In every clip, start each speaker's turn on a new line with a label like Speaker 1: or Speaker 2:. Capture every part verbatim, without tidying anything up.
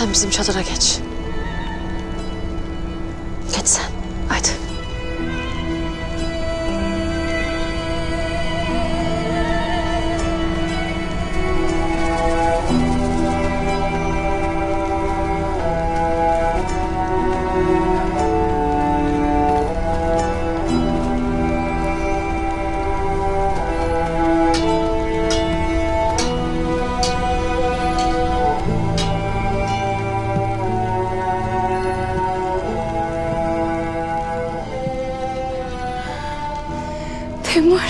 Speaker 1: Sen bizim çadıra geç. Geç sen. Haydi.
Speaker 2: Temur.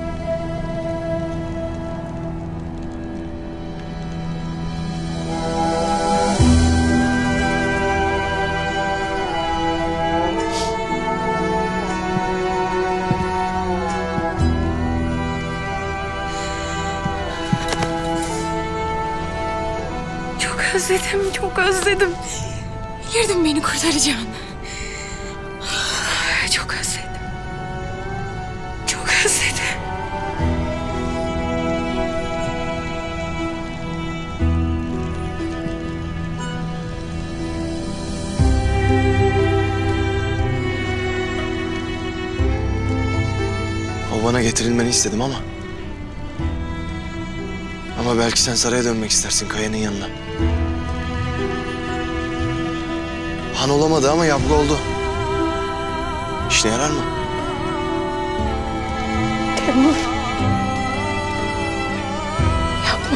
Speaker 2: Çok özledim, çok özledim. Bilirdim beni kurtaracağını. Çok özledim. Çok özledim.
Speaker 3: O bana getirilmeni istedim ama... Ama belki sen saraya dönmek istersin Kaya'nın yanına. Han olamadı ama Yabgu oldu. İşine yarar mı?
Speaker 2: Temur. Yapma.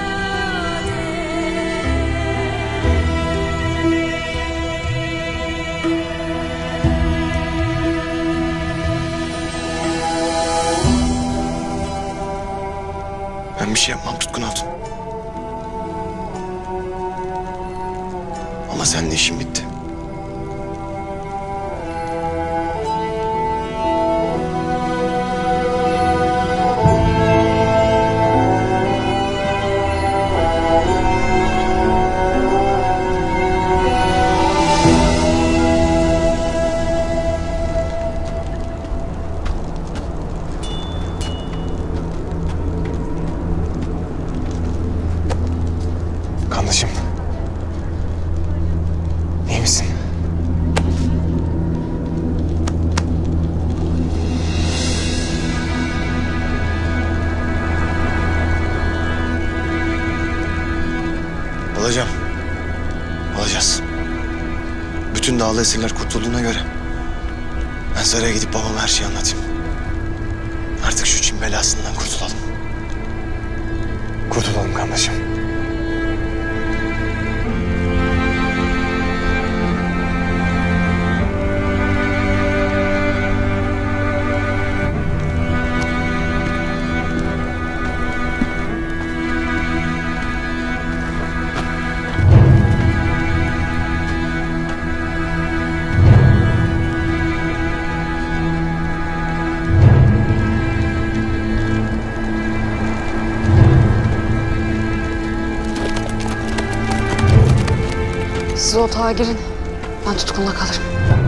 Speaker 3: Ben bir şey yapmam Tutkun Hatun. Ama seninle işim bitti. Kardeşim. İyi misin? Alacağım. Alacağız. Bütün dağlı esirler kurtulduğuna göre ben saraya gidip babama her şeyi anlatayım. Artık şu Çin belasından kurtulalım. Kurtulalım kardeşim.
Speaker 1: Siz otağa girin. Ben Tutkun'la kalırım.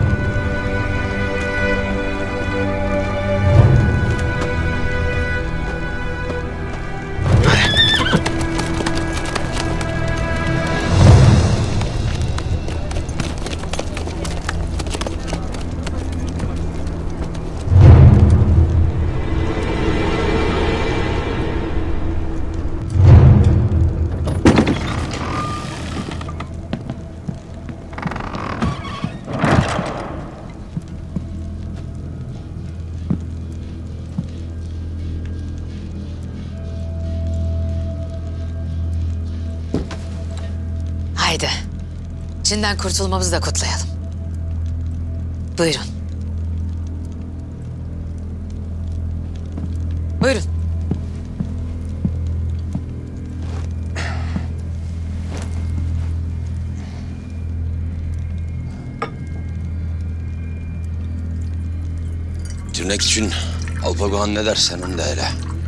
Speaker 4: Haydi. Çin'den kurtulmamızı da kutlayalım. Buyurun. Buyurun.
Speaker 5: Tırnak için Alpagohan ne dersen onu da hele.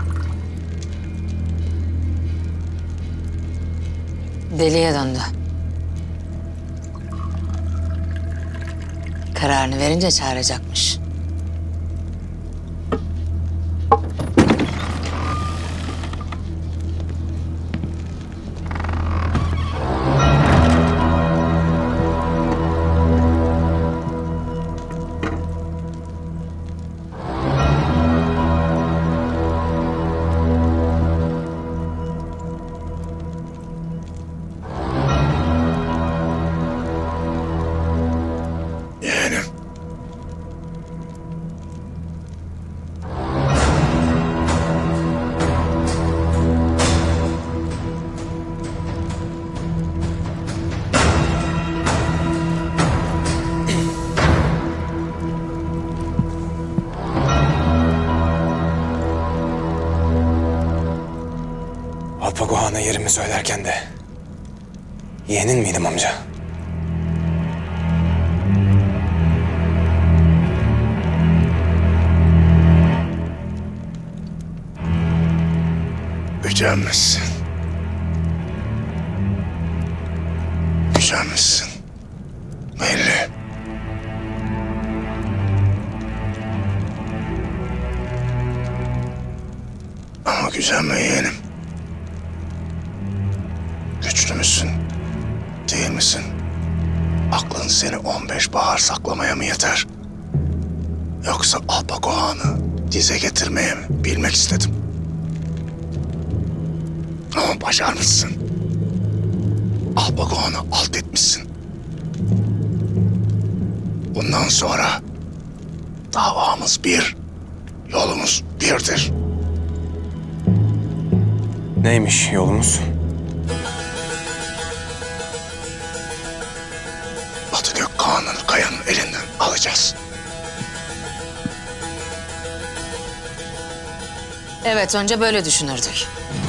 Speaker 4: Deliye döndü. Kararını verince çağıracakmış.
Speaker 6: Alpagohan'a yerimi söylerken de yeğenin miydim amca?
Speaker 7: Gücenmişsin. Gücenmişsin. Belli. Ama gücenme yeğenim. Güçlü müsün? Değil misin? Aklın seni on beş bahar saklamaya mı yeter? Yoksa Alpagohan'ı dize getirmeye mi? Bilmek istedim. Ama başarmışsın. Alpagohan'ı alt etmişsin. Bundan sonra davamız bir, yolumuz birdir.
Speaker 6: Neymiş yolumuz?
Speaker 7: Batı Gökkağan'ın Kaya'nın elinden alacağız.
Speaker 4: Evet, önce böyle düşünürdük.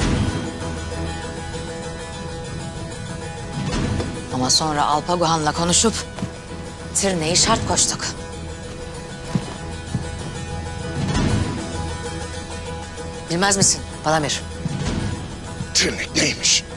Speaker 4: Ama sonra Alpagohan'la konuşup Tirne'yi şart koştuk. Bilmez misin Balamir?
Speaker 7: Tırnak neymiş?